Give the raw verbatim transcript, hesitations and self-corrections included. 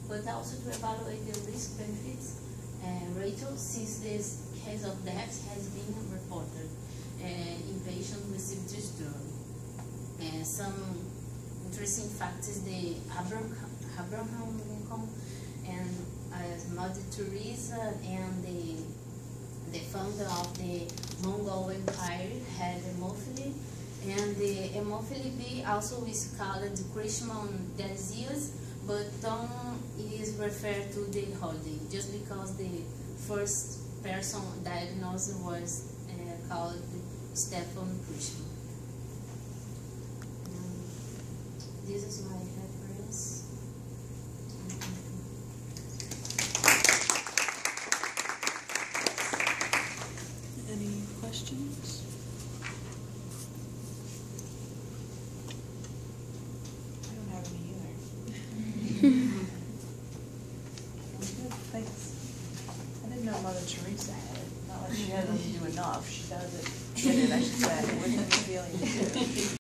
but also to evaluate the risk benefits uh, ratio, since this case of death has been reported uh, in patients with this drug. Uh, some interesting facts is the Abraham, Abraham Lincoln and uh, Mother Teresa and the the founder of the Mongol Empire had hemophilia, and the hemophilia B also is called the Christian disease, but don't is referred to the holiday just because the first person diagnosed was uh, called Stephen Christian. Um, this is my reference. Any questions? I don't have any either. Good, thanks. I didn't know Mother Teresa had it. Not like she doesn't do enough. She does it. Did it, I should say. With the feeling too.